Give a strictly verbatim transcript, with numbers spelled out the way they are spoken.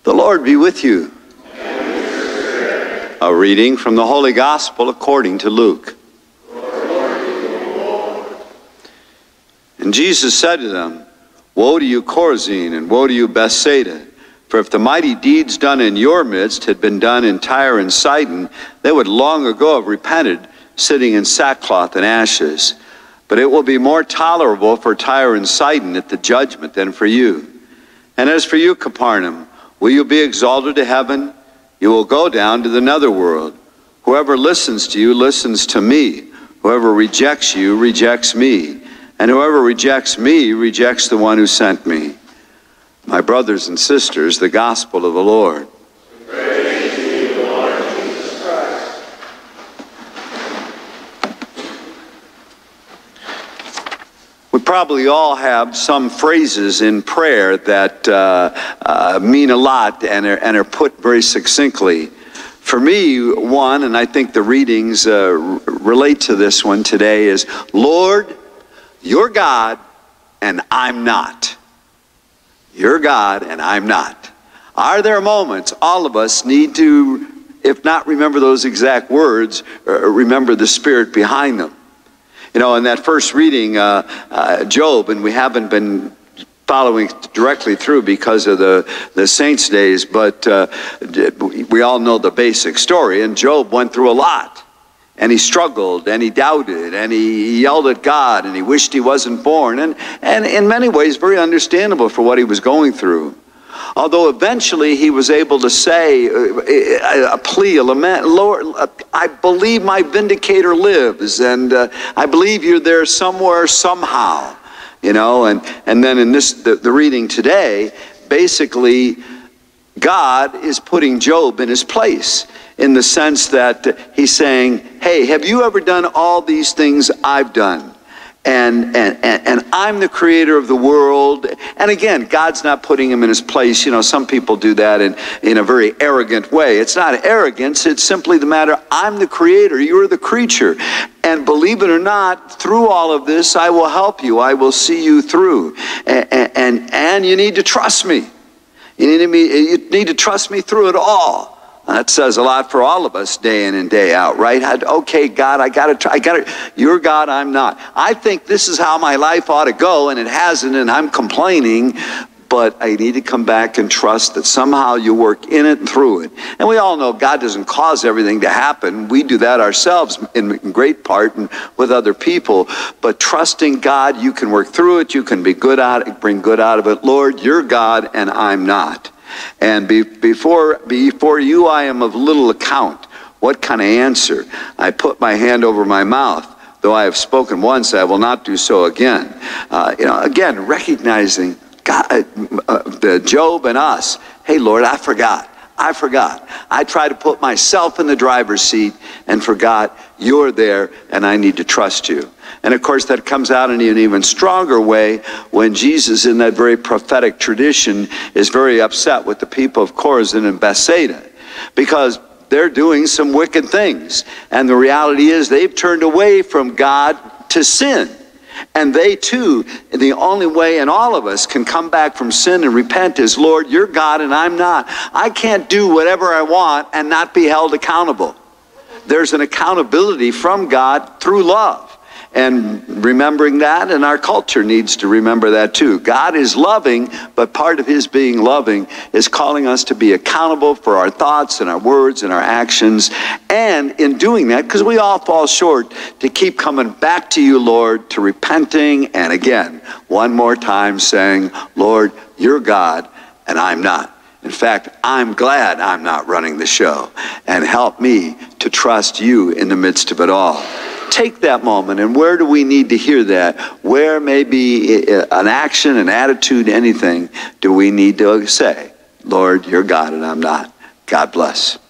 The Lord be with you. A reading from the Holy Gospel according to Luke. And Jesus said to them, Woe to you, Chorazin, and woe to you, Bethsaida! For if the mighty deeds done in your midst had been done in Tyre and Sidon, they would long ago have repented, sitting in sackcloth and ashes. But it will be more tolerable for Tyre and Sidon at the judgment than for you. And as for you, Capernaum, will you be exalted to heaven? You will go down to the netherworld. Whoever listens to you listens to me. Whoever rejects you rejects me. And whoever rejects me rejects the one who sent me. My brothers and sisters, the gospel of the Lord. Praise to you, Lord Jesus Christ. We probably all have some phrases in prayer that uh, uh, mean a lot and are, and are put very succinctly. For me, one, and I think the readings uh, relate to this one today, is, Lord, you're God and I'm not. You're God and I'm not. Are there moments all of us need to, if not remember those exact words, uh, remember the spirit behind them? You know, in that first reading, uh, uh, Job, and we haven't been following directly through because of the, the saints' days, but uh, we all know the basic story, and Job went through a lot. And he struggled, and he doubted, and he yelled at God, and he wished he wasn't born. And, and in many ways, very understandable for what he was going through. Although eventually he was able to say a, a plea, a lament, Lord, I believe my vindicator lives, and uh, I believe you're there somewhere, somehow. You know, and, and then in this, the, the reading today, basically, God is putting Job in his place, in the sense that he's saying, hey, have you ever done all these things I've done? And, and, and, and I'm the creator of the world. And again, God's not putting him in his place. You know, some people do that in, in a very arrogant way. It's not arrogance. It's simply the matter, I'm the creator. You're the creature. And believe it or not, through all of this, I will help you. I will see you through. And, and, and you need to trust me. You need, to be, you need to trust me through it all. That says a lot for all of us day in and day out, right? I'd, okay, God, I gotta try, I gotta, you're God, I'm not. I think this is how my life ought to go, and it hasn't, and I'm complaining, but I need to come back and trust that somehow you work in it and through it. And we all know God doesn't cause everything to happen. We do that ourselves in great part and with other people, but trusting God, you can work through it, you can be good at it, bring good out of it. Lord, you're God, and I'm not. And be, before, before you I am of little account. What kind of answer? I put my hand over my mouth. Though I have spoken once, I will not do so again. Uh, you know, again, recognizing God, uh, the Job and us. Hey, Lord, I forgot. I forgot. I tried to put myself in the driver's seat and forgot you're there, and I need to trust you. And of course, that comes out in an even stronger way when Jesus, in that very prophetic tradition, is very upset with the people of Chorazin and Bethsaida, because they're doing some wicked things. And the reality is they've turned away from God to sin. And they too, the only way, and all of us can come back from sin and repent is, Lord, you're God and I'm not. I can't do whatever I want and not be held accountable. There's an accountability from God through love. And remembering that, and our culture needs to remember that too. God is loving, but part of his being loving is calling us to be accountable for our thoughts and our words and our actions. And in doing that, because we all fall short, to keep coming back to you, Lord, to repenting, and again, one more time saying, Lord, you're God and I'm not. In fact, I'm glad I'm not running the show, and help me to trust you in the midst of it all. Take that moment, and where do we need to hear that? Where maybe an action, an attitude, anything, do we need to say, Lord, you're God and I'm not. God bless.